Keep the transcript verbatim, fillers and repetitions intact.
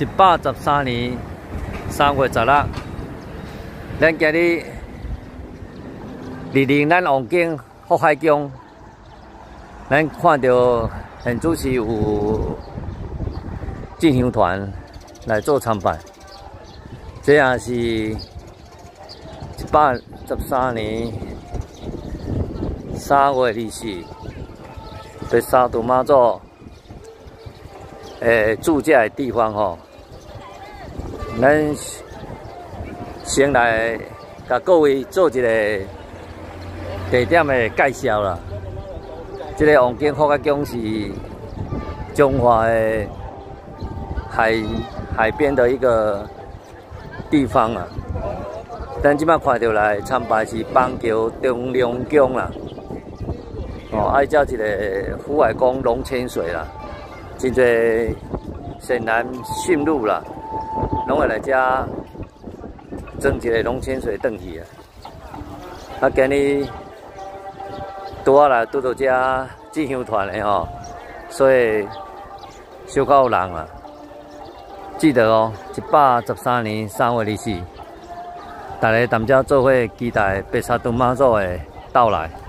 一百十三年三月十六，咱今日莅临咱王景福海宫，咱看到现主是有进香团来做参拜，这也是一百十三年三月二十四，白沙屯妈祖诶住驾的地方吼。 咱先来甲各位做一个地点的介绍啦。这个王景福海宫是中华的海海边的一个地方啊。咱即摆看到来参拜是邦桥中良宫啦。哦，爱照一个福海宫龙潜水啦，真侪善男信女啦。 拢会来遮装一个龙潜水转去啊！啊，今日拄啊来拄到遮进香团的吼，所以小可有人啊。记得哦，一百十三年三月二十四，大家踮遮做伙期待白沙屯妈祖的到来。